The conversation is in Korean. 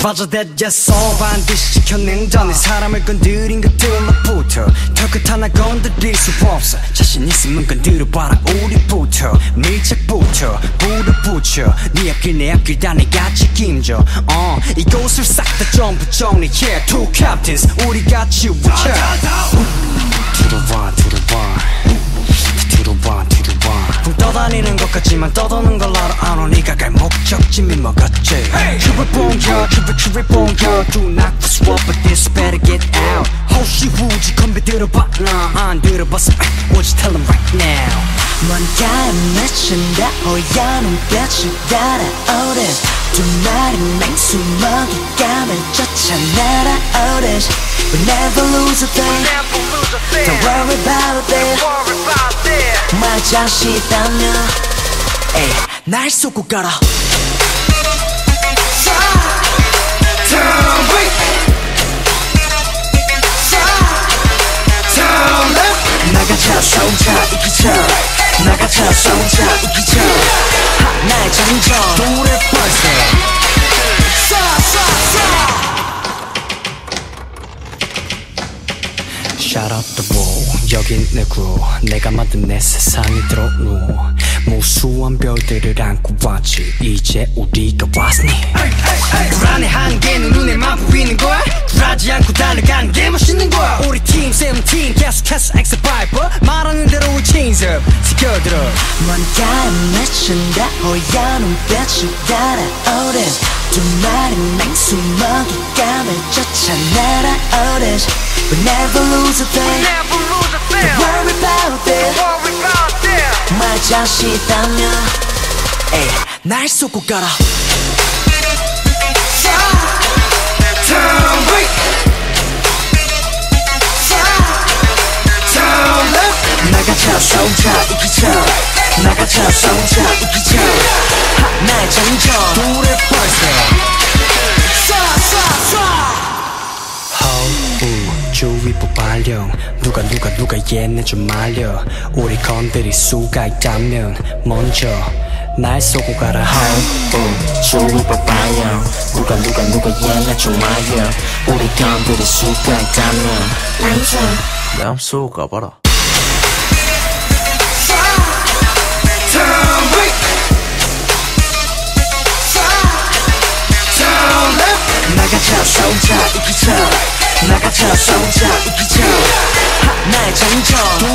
빠져들였어 반드시 지켜낸다 내 사람을 건드린 것들로부터 털끝 하나 건드릴 수 없어 자신 있으면 건드려봐라 우리부터 밀착부터 불을 붙여 네 앞길 내 앞길 다 내가 책임져 이곳을 싹 다 전부 정리해 Two captains 우리 같이 웃겨 To the one, to the one To the one, to the one 붕 떠다니는 것 같지만 떠도는 걸 알아 네가 갈 목적지미 먹었지 큐빅 봉겨 큐빅 봉겨 Do not swap but this better get out 호시 우지 컴비 들어봐 나 안 들어봤어 What you tell them right now 뭔가에 맺힌다 호야 눈빛을 따라오듯 두 마리 맹수 먹잇감을 쫓아 날아오듯 We never lose a thing Don't worry about it 말 자신 있다면 에이 날 쏘고 가라 Turn right Turn left 나가자 손자 이기자 나가자 손자 이기자 나의 장점 노래 벌써 Shout out the wall 여긴 내 crew 내가 만든 내 세상이 들어누워 무수한 별들을 안고 왔지 이제 우리가 왔으니 불안의 한계는 눈에만 보이는 거야 굴하지 않고 달려가는 게 멋있는 거야 우리 팀 세븐틴 계속해서 엑스바이퍼 말하는 대로 we change up 지켜들어 뭔가에 맺힌다 호야 눈빛을 따라오듯 두 마리 맹수 먹잇감을 쫓아 날아오듯 We never lose a thing Don't worry about it 말 자신 있다면 에이 날 쏘고 가라 Turn right Turn left 나가자 손자 이기자 나가자 손자 이기자 나의 장점 노래 벌써 주위 폭발령 누가 얘네 좀 말려 우리 건드릴 수가 있다면 먼저 날 쏘고 가라 주위 폭발령 누가 얘네 좀 말려 우리 건드릴 수가 있다면 먼저 날 쏘고 가봐라 Turn right Turn left 나가자 손자 이기자 나가자 손자 이기자 나의 장점